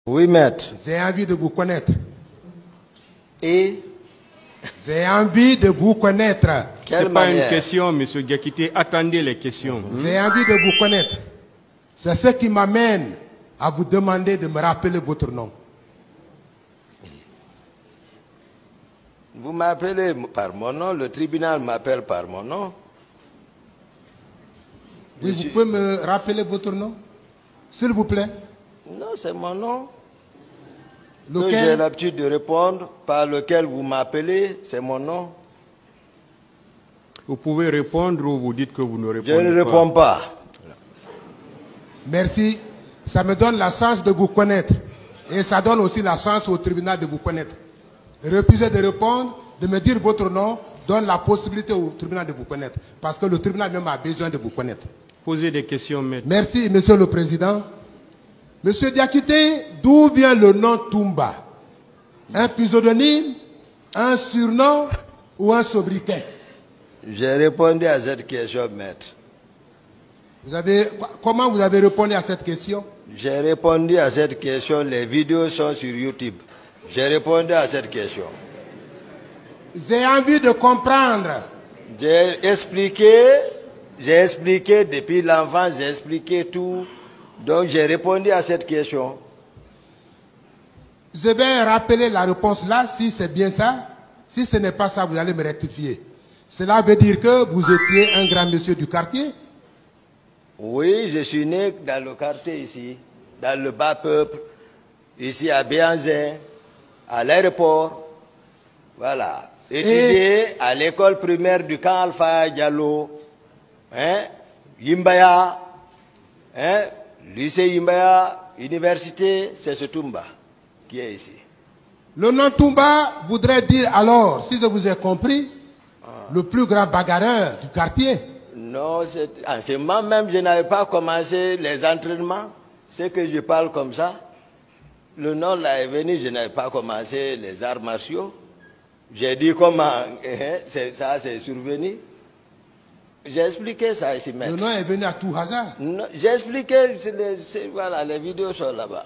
Oui, maître. J'ai envie de vous connaître. Et J'ai envie de vous connaître. Ce n'est pas une question, M. Diakité. Attendez les questions. J'ai envie de vous connaître. C'est ce qui m'amène à vous demander de me rappeler votre nom. Vous m'appelez par mon nom, le tribunal m'appelle par mon nom. Oui, vous pouvez me rappeler votre nom, s'il vous plaît? Non, c'est mon nom. Lequel? Que j'ai l'habitude de répondre, par lequel vous m'appelez, c'est mon nom. Vous pouvez répondre ou vous dites que vous ne répondez Je pas. ne réponds pas. Merci. Ça me donne la chance de vous connaître. Et ça donne aussi la chance au tribunal de vous connaître. Refuser de répondre, de me dire votre nom, donne la possibilité au tribunal de vous connaître. Parce que le tribunal même a besoin de vous connaître. Posez des questions, maître. Merci, Monsieur le Président. Monsieur Diakité, d'où vient le nom Toumba? Un pseudonyme, un surnom ou un sobriquet? J'ai répondu à cette question, maître. Comment vous avez répondu à cette question? J'ai répondu à cette question, les vidéos sont sur YouTube. J'ai répondu à cette question. J'ai envie de comprendre. J'ai expliqué depuis l'enfance, j'ai expliqué tout. Donc j'ai répondu à cette question. Je vais rappeler la réponse là, si c'est bien ça. Si ce n'est pas ça, vous allez me rectifier. Cela veut dire que vous étiez un grand monsieur du quartier? Oui, je suis né dans le quartier ici, dans le bas peuple, ici à Béanzin, à l'aéroport. Voilà. Étudié à l'école primaire du camp Alpha Diallo, Yimbaya, lycée Yimbaya, université, c'est ce Toumba qui est ici. Le nom Toumba voudrait dire alors, si je vous ai compris, le plus grand bagarreur du quartier. Non, en ce moment même, je n'avais pas commencé les entraînements. C'est que je parle comme ça. Le nom là est venu, je n'avais pas commencé les arts martiaux. J'ai dit comment ça s'est survenu. J'ai expliqué ça ici maintenant. Le nom est venu à tout hasard. J'ai expliqué, voilà, les vidéos sont là-bas.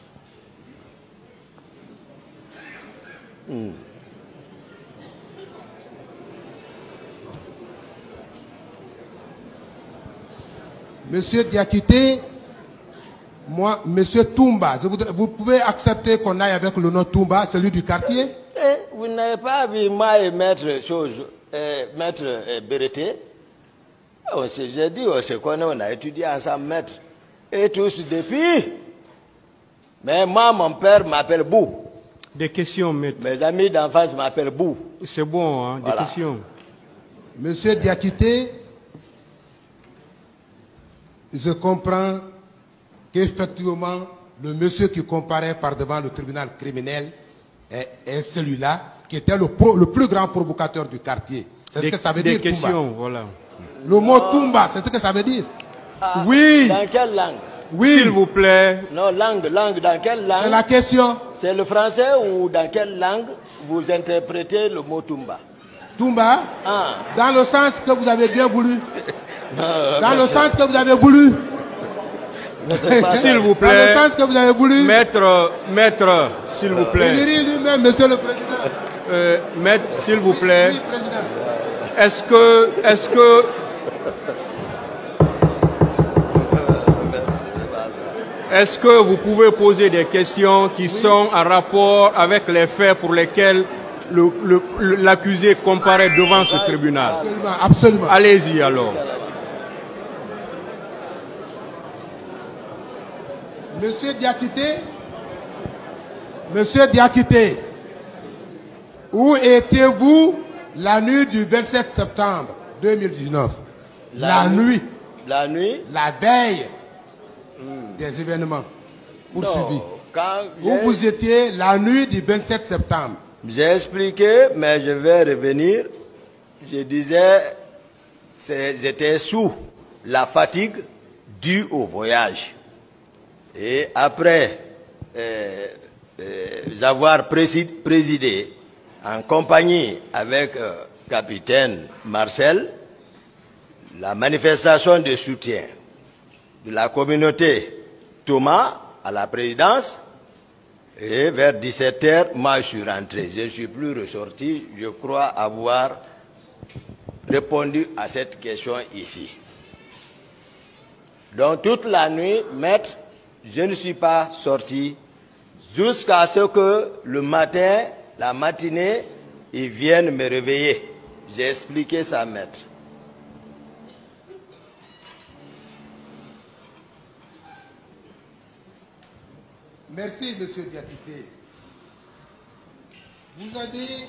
Monsieur Diakité, moi, Monsieur Toumba, vous pouvez accepter qu'on aille avec le nom Toumba, celui du quartier? Vous n'avez pas vu moi et maître Béreté? J'ai dit, on se connaît, on a étudié ensemble, maître. Et tous depuis. Mais moi, mon père m'appelle Bou. Des questions, maître. Mes amis d'enfance m'appellent Bou. C'est bon, hein, Voilà. des questions. Monsieur Diakité, je comprends qu'effectivement, le monsieur qui comparait par devant le tribunal criminel est celui-là qui était le plus grand provocateur du quartier. C'est ce que ça veut dire, Des questions, Toumba. voilà. Le mot Toumba, c'est ce que ça veut dire. Ah, Oui. Dans quelle langue? Oui. S'il vous plaît. Non, langue, dans quelle langue? C'est la question. C'est le français ou dans quelle langue vous interprétez le mot Toumba? Toumba, Ah. dans le sens que vous avez bien voulu. Dans le sens que vous avez voulu. S'il vous Dans le plaît. sens que vous avez voulu. Maître, s'il vous Il plaît. dit lui-même, monsieur le président. Maître, s'il vous plaît. Oui, président. Est-ce que vous pouvez poser des questions qui sont en rapport avec les faits pour lesquels l'accusé comparaît devant ce tribunal? Absolument, absolument. Allez-y alors. Monsieur Diakité, où étiez-vous la nuit du 27 septembre 2019? La nuit. La nuit? La veille des événements poursuivis. Où vous étiez la nuit du 27 septembre? J'ai expliqué, mais je vais revenir. Je disais, j'étais sous la fatigue due au voyage. Et après avoir présidé en compagnie avec capitaine Marcel, la manifestation de soutien de la communauté Thomas à la présidence, Et vers 17h, moi je suis rentré. Je ne suis plus ressorti. Je crois avoir répondu à cette question ici. Donc toute la nuit, maître, je ne suis pas sorti jusqu'à ce que le matin, la matinée, ils viennent me réveiller. J'ai expliqué ça, maître. Merci, monsieur Diakité. Vous avez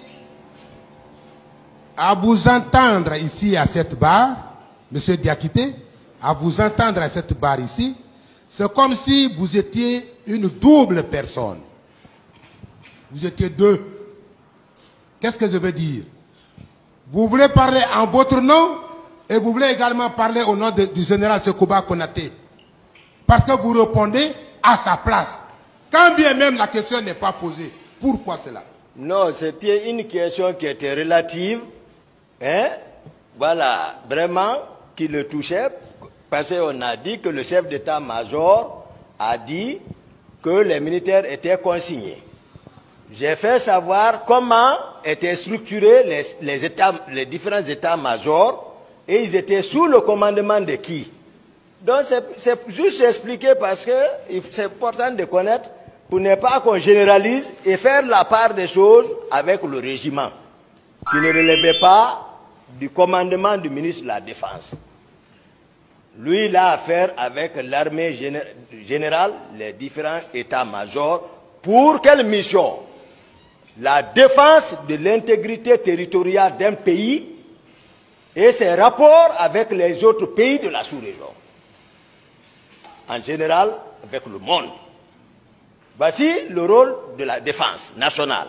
à vous entendre ici à cette barre, monsieur Diakité, à vous entendre à cette barre ici, c'est comme si vous étiez une double personne. Vous étiez deux. Qu'est-ce que je veux dire? Vous voulez parler en votre nom et vous voulez également parler au nom du général Sekouba Konaté. Parce que vous répondez à sa place. Quand bien même la question n'est pas posée. Pourquoi cela? Non, c'était une question qui était relative. Hein? Voilà, vraiment, qui le touchait. Parce qu'on a dit que le chef d'état-major a dit que les militaires étaient consignés. J'ai fait savoir comment étaient structurés les différents états-majors et ils étaient sous le commandement de qui. Donc c'est juste expliquer parce que c'est important de connaître pour ne pas qu'on généralise et faire la part des choses avec le régiment qui ne relevait pas du commandement du ministre de la Défense. Lui, il a affaire avec l'armée générale, les différents états-majors. Pour quelle mission? La défense de l'intégrité territoriale d'un pays et ses rapports avec les autres pays de la sous-région. En général, avec le monde. Voici le rôle de la défense nationale.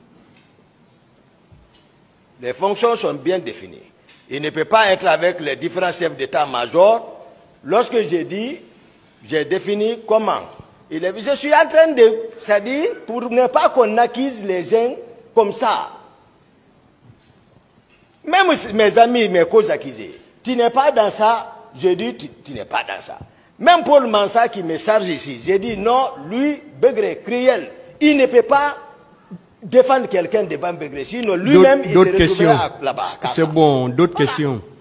Les fonctions sont bien définies. Il ne peut pas être avec les différents chefs d'état-major. Lorsque j'ai dit, j'ai défini comment. Je suis en train de, c'est-à-dire pour ne pas qu'on acquise les gens comme ça. Même mes amis, mes co-accusés, tu n'es pas dans ça, je dis tu n'es pas dans ça. Même Paul Mansa qui me charge ici, j'ai dit non, lui, Begré, Criel, il ne peut pas défendre quelqu'un devant Begré, sinon lui-même il se retrouvera là-bas. C'est bon, d'autres questions.